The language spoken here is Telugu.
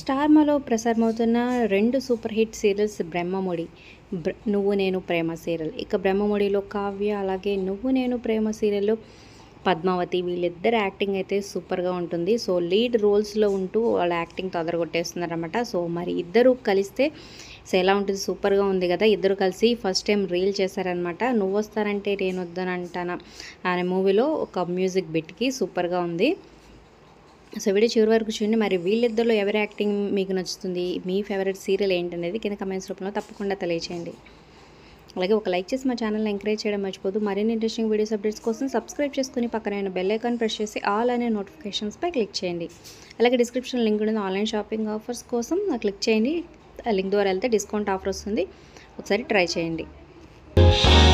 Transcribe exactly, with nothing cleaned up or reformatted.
స్టార్మాలో ప్రసారమవుతున్న రెండు సూపర్ హిట్ సీరియల్స్ బ్రహ్మముడి బ్ర నువ్వు నేను ప్రేమ సీరియల్. ఇక బ్రహ్మముడిలో కావ్య, అలాగే నువ్వు నేను ప్రేమ సీరియల్లో పద్మావతి, వీళ్ళిద్దరు యాక్టింగ్ అయితే సూపర్గా ఉంటుంది. సో లీడ్ రోల్స్లో ఉంటూ వాళ్ళ యాక్టింగ్ తొదరగొట్టేస్తున్నారన్నమాట. సో మరి ఇద్దరు కలిస్తే సో ఎలా ఉంటుంది, సూపర్గా ఉంది కదా. ఇద్దరు కలిసి ఫస్ట్ టైం రీల్ చేశారనమాట. నువ్వు వస్తానంటే నేను వద్దనంటానా అనే మూవీలో ఒక మ్యూజిక్ బిట్కి సూపర్గా ఉంది. సో వీడియో చివరి వరకు చూడండి. మరి వీళ్ళిద్దరిలో ఎవరి యాక్టింగ్ మీకు నచ్చుతుంది, మీ ఫేవరెట్ సీరియల్ ఏంటనేది కింద కమెంట్స్ రూపంలో తప్పకుండా తెలియచేయండి. అలాగే ఒక లైక్ చేసి మా ఛానల్ని ఎంకరేజ్ చేయడం మర్చిపోదు. మరిన్ని ఇంట్రెస్టింగ్ వీడియోస్ అప్డేట్స్ కోసం సబ్స్క్రైబ్ చేసుకుని పక్కన బెల్ ఐకాన్ ప్రెస్ చేసి ఆల్ అనే నోటిఫికేషన్స్పై క్లిక్ చేయండి. అలాగే డిస్క్రిప్షన్ లింక్ ఉంటుంది, ఆన్లైన్ షాపింగ్ ఆఫర్స్ కోసం క్లిక్ చేయండి. ఆ లింక్ ద్వారా వెళ్తే డిస్కౌంట్ ఆఫర్ వస్తుంది, ఒకసారి ట్రై చేయండి.